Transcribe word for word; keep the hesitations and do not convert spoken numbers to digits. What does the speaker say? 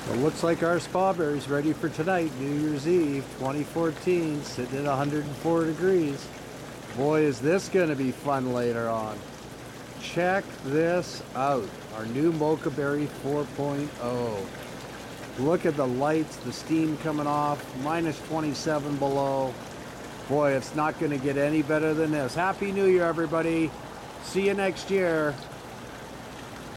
It looks like our Spawberry's ready for tonight, New Year's Eve, twenty fourteen, sitting at one hundred four degrees. Boy, is this going to be fun later on. Check this out, our new Mocha Berry four point oh. Look at the lights, the steam coming off, minus twenty-seven below. Boy, it's not going to get any better than this. Happy New Year, everybody. See you next year.